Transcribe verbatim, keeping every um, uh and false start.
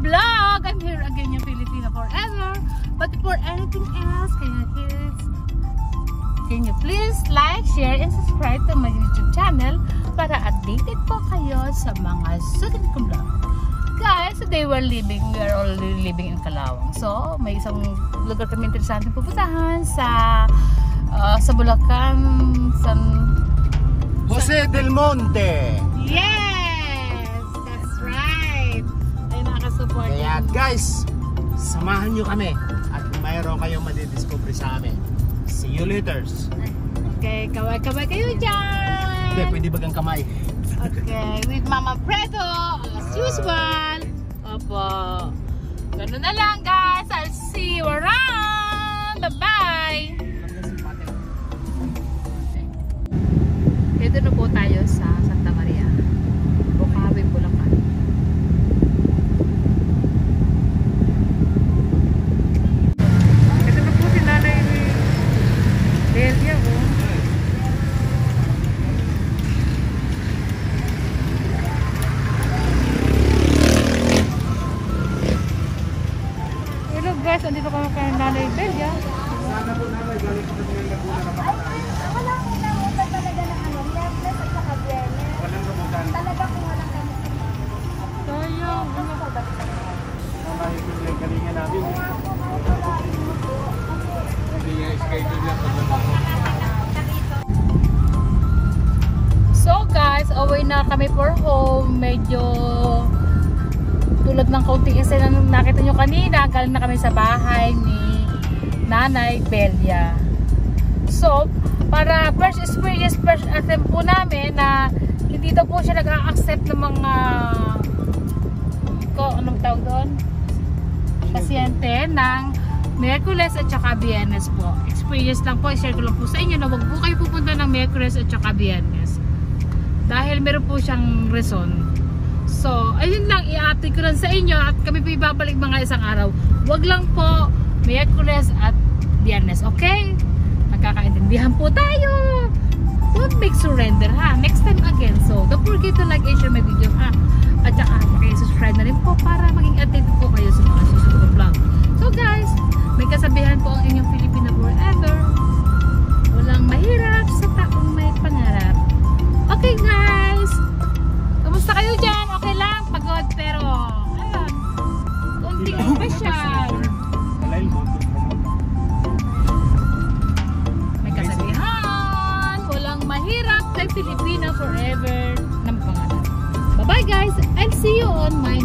vlog. I'm here again, yung Filipina forever. But before anything else, can you please, can you please like, share, and subscribe to my YouTube channel para updated po kayo sa mga susunod kong vlog. Guys, today we're living, we are already living in Calawang. So, may isang lugar kami interesante pupuntahan sa uh, sa Bulacan, San Jose del Monte. Yes, that's right. Ay nakaka-support. Kaya guys, samahan nyo kami at mayroon kayong madidiscover sa amin. See you later. Okay, kaway-kaway kayo dyan. Hindi, pwede bagang kamay. Okay, with Mama Predo, as usual. Opo. Ganun na lang guys. I'll see you around. Bye-bye. Dito na po tayo sa Santa Maria, Bukawi, Bulacan. Ito na po si Nanay Delia. Oh. Hello guys, andito kami kay Nanay Delia. Sana po namin, galing po kami ng Laguna na pakatayo. Walang unamutan talaga ng ano, nervous at saka bienes. Walang gamutan. Talaga kung walang gamutan. Sayang. Wala yung yung galingan namin. Hindi yung schedule niya. So guys, away na kami for home. Medyo tulad ng kaunting esena nung nakita nyo kanina, galing na kami sa bahay ni Nanay Delia. So, para first experience, first attempt po namin na hindi daw po siya nag-a-accept ng mga ko, anong tawag doon? Pasyente ng Miyerkules at saka Biyernes po. Experience lang po, i-share ko lang po sa inyo na wag po kayo pupunta ng Miyerkules at saka Biyernes. Dahil meron po siyang reason. So, ayun lang, i-update ko lang sa inyo at kami po ibabalik mga isang araw. Wag lang po Miyerkules at Biyernes, okay? Magkakaintindihan po tayo. Don't make surrender ha. Next time again. So, don't forget to like and share my video ha. At saka subscribe na rin po para maging updated po kayo sa mga susunod na vlog. So guys, may kasabihan po ang inyong Filipina forever. Walang mahirap sa taong may pangarap. Okay guys, kamusta kayo dyan? Okay lang, pagod pero ayun, konting special. May kasabihan, walang mahirap kay Filipina forever ng pangarap. Bye bye guys, I'll see you on my